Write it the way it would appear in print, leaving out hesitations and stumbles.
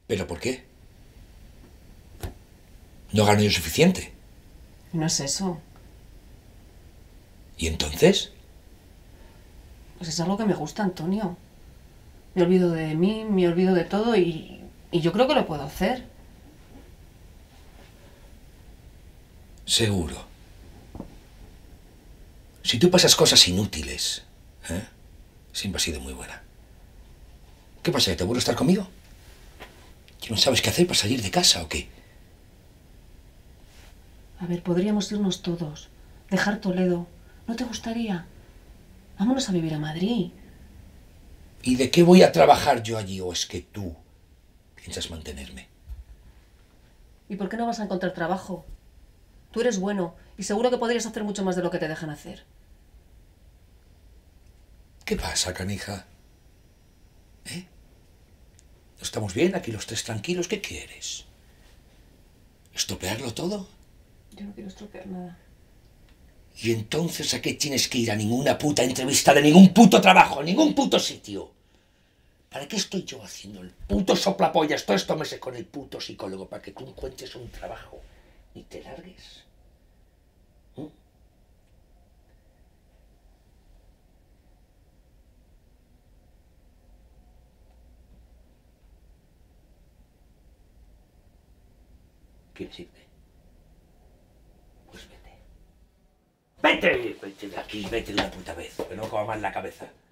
¿Pero por qué? ¿No gano yo suficiente? No es eso. ¿Y entonces? Pues es algo que me gusta, Antonio. Me olvido de mí, me olvido de todo y yo creo que lo puedo hacer. Seguro. Si tú pasas cosas inútiles, ¿eh? Siempre has sido muy buena. ¿Qué pasa? ¿Que te aburro estar conmigo? ¿Que no sabes qué hacer para salir de casa o qué? A ver, podríamos irnos todos. Dejar Toledo. ¿No te gustaría? Vámonos a vivir a Madrid. ¿Y de qué voy a trabajar yo allí o es que tú piensas mantenerme? ¿Y por qué no vas a encontrar trabajo? Tú eres bueno y seguro que podrías hacer mucho más de lo que te dejan hacer. ¿Qué pasa, canija? ¿Eh? ¿No estamos bien aquí los tres tranquilos? ¿Qué quieres? ¿Estropearlo todo? Yo no quiero estropear nada. ¿Y entonces a qué tienes que ir a ninguna puta entrevista de ningún puto trabajo, a ningún puto sitio? ¿Para qué estoy yo haciendo el puto soplapollas todos estos meses con el puto psicólogo? ¿Para que tú encuentres un trabajo y te largues? ¿Mm? ¿Quieres irte? Pues vete. ¡Vete! Vete de aquí, vete de una puta vez, que no me coma más la cabeza.